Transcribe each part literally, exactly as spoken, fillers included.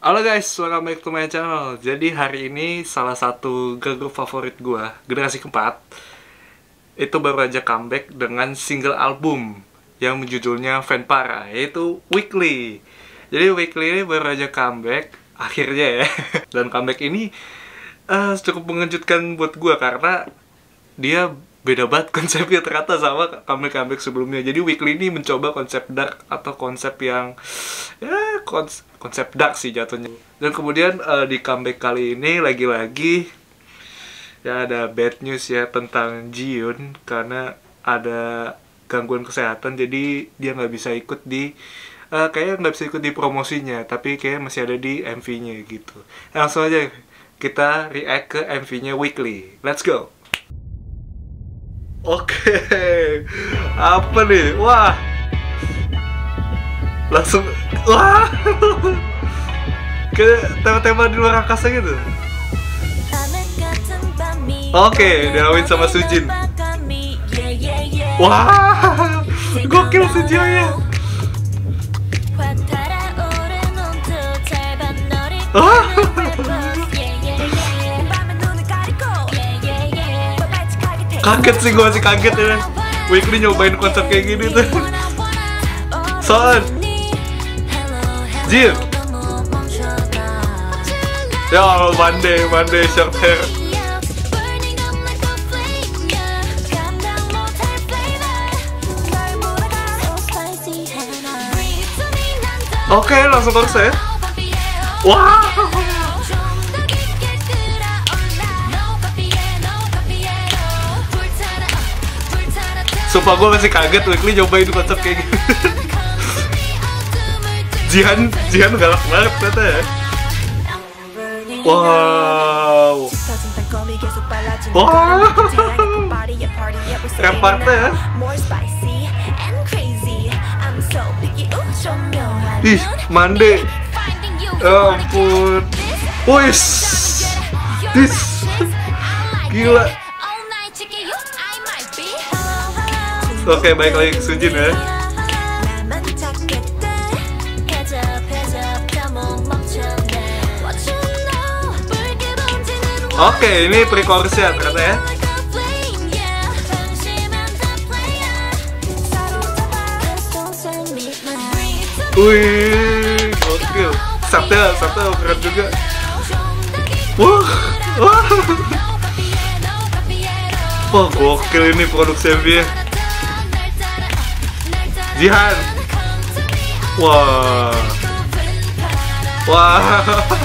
Halo guys, welcome back to my channel. Jadi hari ini salah satu girl group favorit gue, generasi keempat, itu baru aja comeback dengan single album yang judulnya Vanpara, yaitu Weekly. Jadi Weekly ini baru aja comeback, akhirnya ya. Dan comeback ini uh, cukup mengejutkan buat gue karena dia beda banget konsepnya ternyata sama comeback-comeback sebelumnya. Jadi Weekly ini mencoba konsep dark atau konsep yang ya kons konsep dark sih jatuhnya. Dan kemudian uh, di comeback kali ini lagi-lagi ya ada bad news ya tentang Jiyoon karena ada gangguan kesehatan, jadi dia nggak bisa ikut di uh, kayak nggak bisa ikut di promosinya, tapi kayak masih ada di M V-nya gitu. Langsung aja kita react ke M V-nya Weekly. Let's go. Oke, apa nih? Wah, langsung, wah, ke tema-tema di luar angkasa gitu. Oke, dirawin sama Sujin. Wah, gokil Sujinnya. Ah. Kaget sih, gue masih kaget ya. Weekly nyobain konsep kayak gini tuh. Son Jin. Ya Allah, Monday, Monday short hair. Oke, langsung konser. Wah. Sumpah gue masih kaget Weekly nyobain konsep kayak gitu. Jihan, Jihan galak banget ternyata ya. Wow. Wow. Rap partnya ya. Ih, Mande. Ya ampun. Wis. Dis. Gila. Oke, baik lagi ke Sujin ya. Oke, ini pre-chorusnya ternyata ya. Wih, gokil. Sabta, Sabta keren juga. Wah, wah. Wah, gokil ini produksi M V-nya. Jihan. Wah. Wah.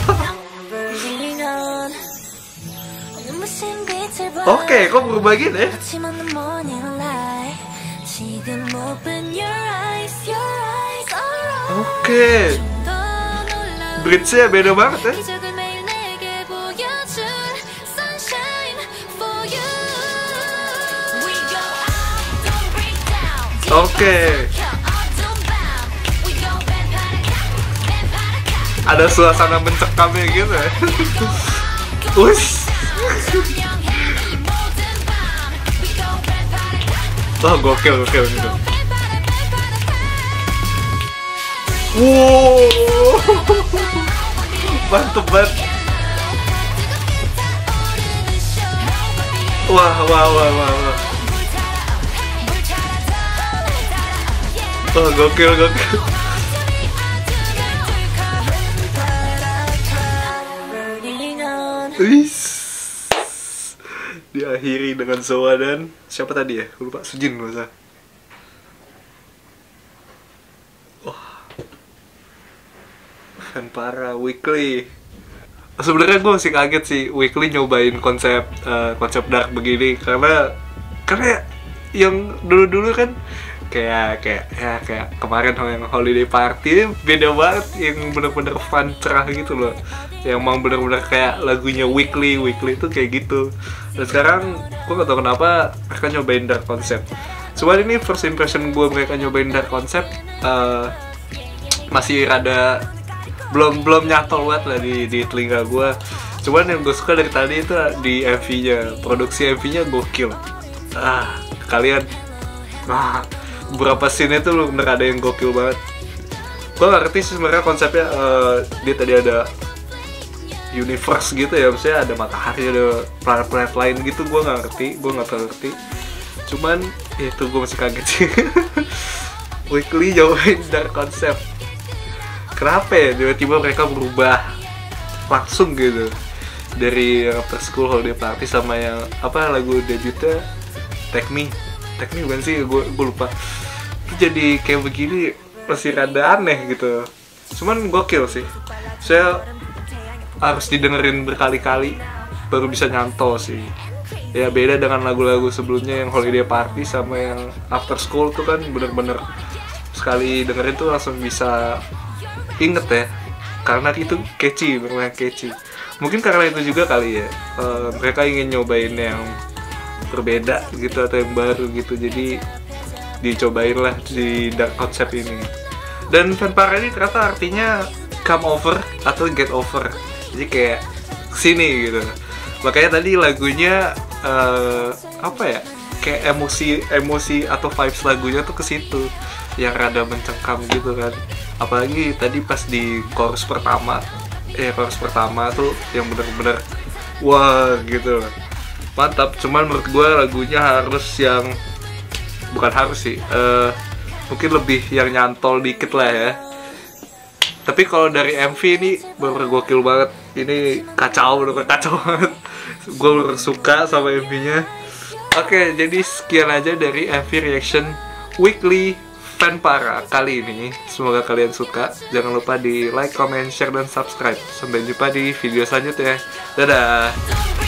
Oke, kok berubah gini ya? Oke. Bridge-nya beda banget ya. Oke. Ada suasana mencekamnya gitu ya. Ush. Wah, gokil, gokil gitu. Wow. Mantep banget. Wah, wah, wah, wah, wah. Wah, gokil, gokil. Wis. Diakhiri dengan Zoa dan siapa tadi ya? Lupa, Sujin masa. Wah. Vanpara Weekly. Sebenarnya gue masih kaget sih Weekly nyobain konsep uh, konsep dark begini karena karena yang dulu-dulu kan kayak kayak ya kayak kemarin yang holiday party beda banget, yang bener-bener fun cerah gitu loh, yang mau bener-bener kayak lagunya Weekly Weekly itu kayak gitu. Dan sekarang gue gak tau kenapa mereka nyobain dark konsep. Cuman ini first impression gue mereka nyobain dark konsep uh, masih rada belum belum nyantol banget lah di di telinga gue. Cuman yang gue suka dari tadi itu di M V-nya, produksi M V-nya gokil. Ah, kalian ah beberapa scene itu bener ada yang gokil banget. Gue gak ngerti sih sebenarnya konsepnya. uh, Dia tadi ada universe gitu ya, maksudnya ada matahari, ada planet-planet lain gitu. Gue gak ngerti, gue gak terlalu ngerti. Cuman itu gue masih kaget sih. Weekly jauhin dari konsep. Kenapa ya tiba-tiba mereka berubah langsung gitu dari after school holiday party sama yang apa lagu debutnya Take Me, Take Me bukan sih, gue gue lupa. Jadi kayak begini masih rada aneh gitu. Cuman gokil sih. Saya harus didengerin berkali-kali baru bisa nyantol sih. Ya beda dengan lagu-lagu sebelumnya yang holiday party sama yang after school tuh kan bener-bener sekali dengerin tuh langsung bisa inget ya, karena itu catchy, bener-bener catchy. Mungkin karena itu juga kali ya, uh, mereka ingin nyobain yang berbeda gitu atau yang baru gitu, jadi dicobain lah di dark konsep ini. Dan Fanpara ini ternyata artinya come over atau get over, jadi kayak sini gitu. Makanya tadi lagunya uh, apa ya, kayak emosi emosi atau vibes lagunya tuh ke situ yang rada mencengkam gitu kan. Apalagi tadi pas di chorus pertama, eh chorus pertama tuh yang bener-bener wah gitu, mantap. Cuman menurut gue lagunya harus yang bukan harus sih, uh, mungkin lebih yang nyantol dikit lah ya. Tapi kalau dari M V ini bener gokil banget, ini kacau, bener kacau banget. Gue bener suka sama M V-nya. Oke, jadi sekian aja dari M V reaction Weekly Fanpara kali ini. Semoga kalian suka. Jangan lupa di like, comment, share, dan subscribe. Sampai jumpa di video selanjutnya. Dadah.